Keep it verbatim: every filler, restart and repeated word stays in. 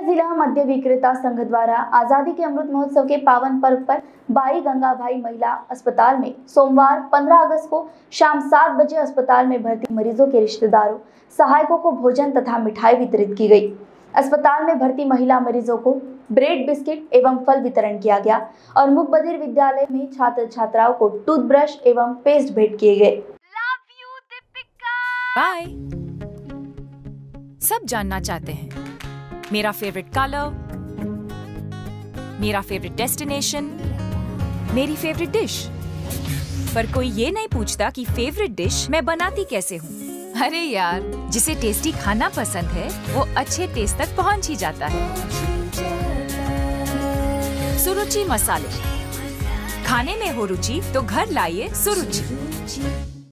जिला मद्य विक्रेता संघ द्वारा आजादी के अमृत महोत्सव के पावन पर्व पर बाई गंगाबाई महिला अस्पताल में सोमवार पंद्रह अगस्त को शाम सात बजे अस्पताल में भर्ती मरीजों के रिश्तेदारों, सहायकों को भोजन तथा मिठाई वितरित की गई। अस्पताल में भर्ती महिला मरीजों को ब्रेड, बिस्किट एवं फल वितरण किया गया और मुख बधिर विद्यालय में छात्र छात्राओं को टूथब्रश एवं पेस्ट भेंट किए गए। बाय। सब जानना चाहते हैं मेरा फेवरेट कलर, मेरा फेवरेट डेस्टिनेशन, मेरी फेवरेट डिश, पर कोई ये नहीं पूछता कि फेवरेट डिश मैं बनाती कैसे हूँ। अरे यार, जिसे टेस्टी खाना पसंद है वो अच्छे टेस्ट तक पहुँच ही जाता है। सुरुचि मसाले, खाने में हो रुचि तो घर लाइए सुरुचि।